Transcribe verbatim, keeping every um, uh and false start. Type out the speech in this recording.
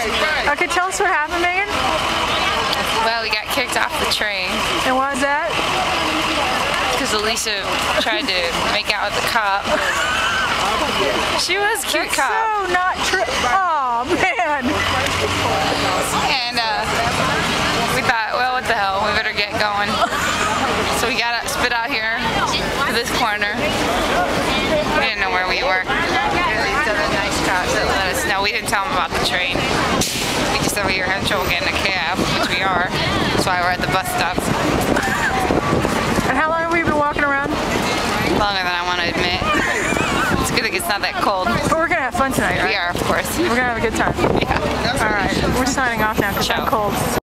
Okay, tell us what happened, Megan. Well, we got kicked off the train. And why is that? Because Elisa tried to make out with the cop. She was a cute That's cop. so not true. Oh, man. And uh, we thought, well, what the hell, we better get going. So we got spit out here to this corner. We didn't know where we were. These other nice cops that let us know. We didn't tell them about the train. We just said we were having trouble getting a cab, which we are. That's why we're at the bus stop. And how long have we been walking around? Longer than I want to admit. It's good that it's not that cold. But we're going to have fun tonight, right? We are, of course. We're going to have a good time. Yeah. All right. We're signing off now because I'm cold.